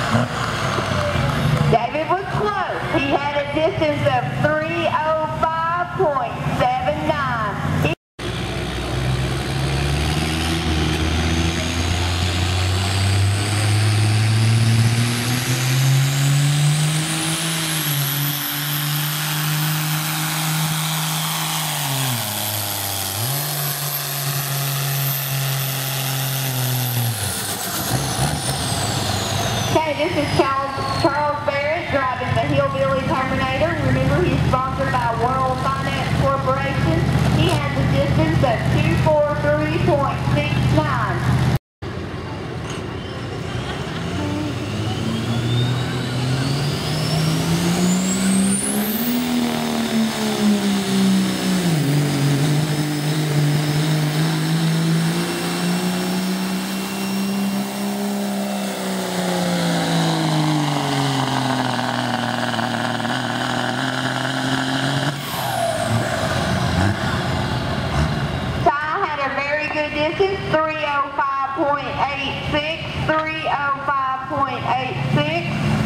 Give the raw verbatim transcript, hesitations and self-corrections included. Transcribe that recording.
David was close. He had a distance of three oh five point seven nine. He Okay, this is Charles, Charles Barrett driving the Hillbilly Terminator. Remember, he's sponsored by World Finance Corporation. He has a distance of two forty-three point six nine. Distance three oh five point eight six, three oh five point eight six.